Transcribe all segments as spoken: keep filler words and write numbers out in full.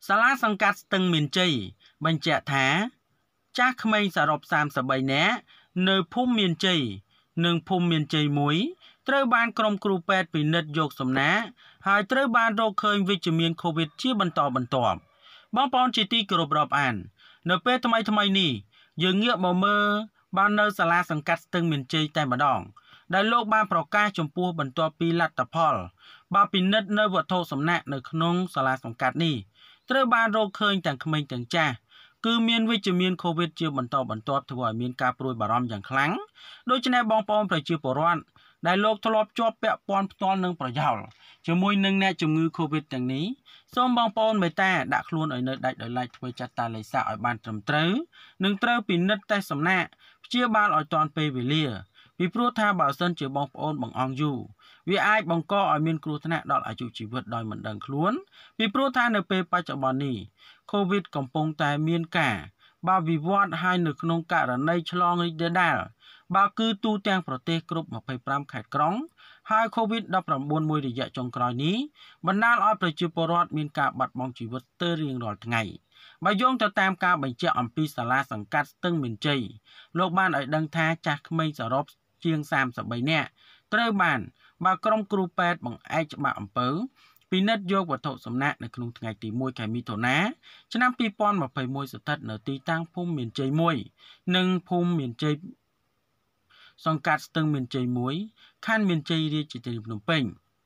សាលាសង្កាត់ស្ទឹងមានជ័យបញ្ជាក់ថាចាស់ក្មេងសរុបសាមសិបបីនាក់នៅភូមិមានជ័យនិងភូមិមានជ័យមួយត្រូវបានក្រុមគ្រូពេទ្យពិនិត្យយកសំណាក់ហើយត្រូវបានរកឃើញវិជ្ជមានកូវីដជាបន្តបន្ទាប់បងប្អូនជាទីគោរពរាប់អាននៅពេលថ្មីថ្មីនេះយើងងាកមកមើលបាននៅសាលាសង្កាត់ស្ទឹងមានជ័យតែម្ដងដែលលោកបានប្រកាសចំពោះបន្ទាប់ពីលទ្ធផលបើពិនិត្យនៅវត្ថុសំណាក់នៅក្នុងសាលាសង្កាត់នេះត្រូវបានរកឃើញទាំងក្មេងទាំងចាស់គឺមានវិជ្ជមានកូវីដជាបន្តបន្ទាប់ធ្វើឲ្យមានការព្រួយបារម្ភយ៉ាងខ្លាំងដូច្នេះបងប្អូនប្រជាពលរដ្ឋដែលលោកធ្លាប់ជាប់ពាក់ព័ន្ធផ្ទាល់នឹងប្រយោលជាមួយនឹងអ្នកជំងឺកូវីដទាំងនេះសូមបងប្អូនមេត្តាដាក់ខ្លួនឲ្យនៅដាច់ដោយឡែកធ្វើចាត់តាលេខសាឲ្យបានត្រឹមត្រូវនិងត្រូវពិនិត្យតេស្តសំណាក់ព្យាបាលឲ្យទាន់ពេលវេលាពីព្រោះថាបើសិនជាបងប្អូនបង្អង់យូរវាអាចបង្កឲ្យមានគ្រោះថ្នាក់ដល់អាយុជីវិតដោយមិនដឹងខ្លួនពីព្រោះថានៅពេលបច្ចុប្បន្ននេះកូវីដកំពុងតែមានការបើវិវត្តហើយនៅក្នុងករណីឆ្លងរីករាលដាលបើគឺទូទាំងប្រទេសគ្រប់ម្ភៃប្រាំខេត្តក្រុងហើយកូវីដដប់ប្រាំបួនមួយរយៈចុងក្រោយនេះបណ្ដាលឲ្យប្រជាពលរដ្ឋមានការបាត់បង់ជីវិតទៅរៀងរាល់ថ្ងៃបើយោងទៅតាមការបញ្ជាក់អំពីសាលាសង្កាត់ស្ទឹងមានជ័យលោកបានឲ្យដឹងថាចាស់ក្មេងសរុបជាងសាមសិបបីនាក់ត្រូវបានបើក្រុមគ្រូពេទ្យបង្អែកច្បាប់អំពើពិនិត្យយកវត្ថុសំណាក់នៅក្នុងថ្ងៃទីមួយខែមិថុនាឆ្នាំពីរពាន់ម្ភៃមួយស្ថិតនៅទីតាំងភូមិមានជ័យមួយនិងភូមិមានជ័យសង្កាត់ស្ទឹងមានជ័យមួយខណ្ឌមានជ័យរាជធានីភ្នំពេញ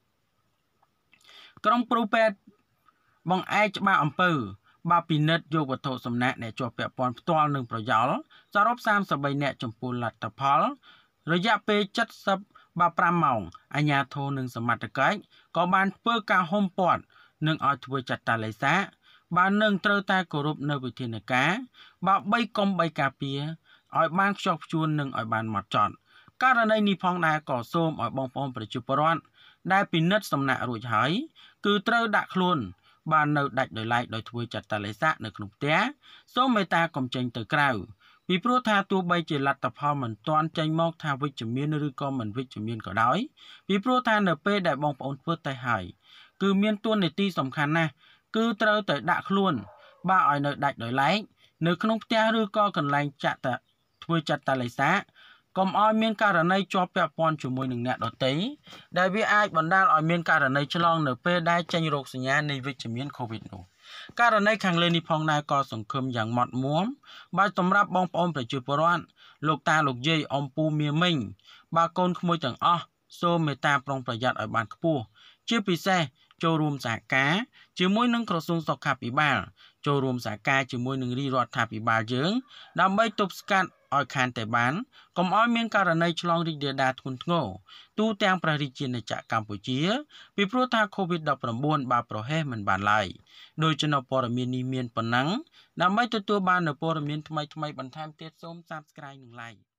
ក្រុមគ្រូពេទ្យបង្អែកច្បាប់អំពើបើពិនិត្យយកវត្ថុសំណាក់អ្នកជាប់ពាក់ព័ន្ធផ្ទាល់នឹងប្រយោលសរុបសាមសិបបីនាក់ចំពោះលទ្ធផលរយៈពេលជិតសិបប្រាំម៉ោងអាជ្ញាធរនិងសមត្ថកិច្ចក៏បានធ្វើការហុំព័ទ្ធនិងឲ្យធ្វើចាត់តាលេខសាបាននឹងត្រូវតែគោរពនៅវិធានការបើបីកុំបីការពារឲ្យបានខ្ជាប់ខ្ជួននិងឲ្យបានហ្មត់ចត់ករណីនេះផងដែរក៏សូមឲ្យបងប្អូនប្រជាពលរដ្ឋដែលពិនិត្យសំណាក់រួចហើយគឺត្រូវដាក់ខ្លួនបាននៅដាច់ដោយឡែកដោយធ្វើចាត់តាលេខសានៅក្នុងផ្ទះសូមមេត្តាកុំចេញទៅក្រៅពីព្រោះថាទោះបីជាលទ្ធផលមិនទាន់ចេញមកថាវិជ្ជមានឬក៏មិនវិជ្ជមានក៏ដោយពីព្រោះថានៅពេលដែលបងប្អូនធ្វើតេស្តហើយគឺមានតួនាទីសំខាន់ណាស់គឺត្រូវតែដាក់ខ្លួនបើឲ្យនៅដាច់ដោយឡែកនៅក្នុងផ្ទះឬក៏កន្លែងចាក់តាធ្វើចាត់តាលេខសាកុំឲ្យមានករណីជាប់ពាក់ព័ន្ធជាមួយនឹងអ្នកដទៃដែលវាអាចបណ្ដាលឲ្យមានករណីឆ្លងនៅពេលដែលចេញរោគសញ្ញានៃវិជ្ជមានកូវីដនោះករណីខាងលើនេះផងដែរក៏សង្ឃឹមយ៉ាងម៉ត់មួមបើសម្រាប់បងប្អូនប្រជាពលរដ្ឋលោកតាលោកយាយអ៊ំពូមាមីងបើកូនក្មួយទាំងអស់សូមមេត្តាប្រុងប្រយ័ត្នឲ្យបានខ្ពស់ជាពិសេសចូលរួមសហការជាមួយនឹងក្រសួងសុខាភិបាលចូលរួមសហការជាមួយនឹងរាជរដ្ឋាភិបាលយើងដើម្បីទប់ស្កាត់ឲ្យខានតែបានកុំឲ្យមានករណីឆ្លងរីករាលដាលធ្ងន់ធ្ងរទូទាំងព្រះរាជាណាចក្រកម្ពុជាពីព្រោះថាកូវីដដប់ប្រាំបួនបើប្រហែសមិនបានឡើយដោយចំណព័ត៌មាននេះមានប៉ុណ្ណឹងដើម្បីទទួលបាននូវព័ត៌មានថ្មីៗបន្ថែមទៀតសូម Subscribe និង Like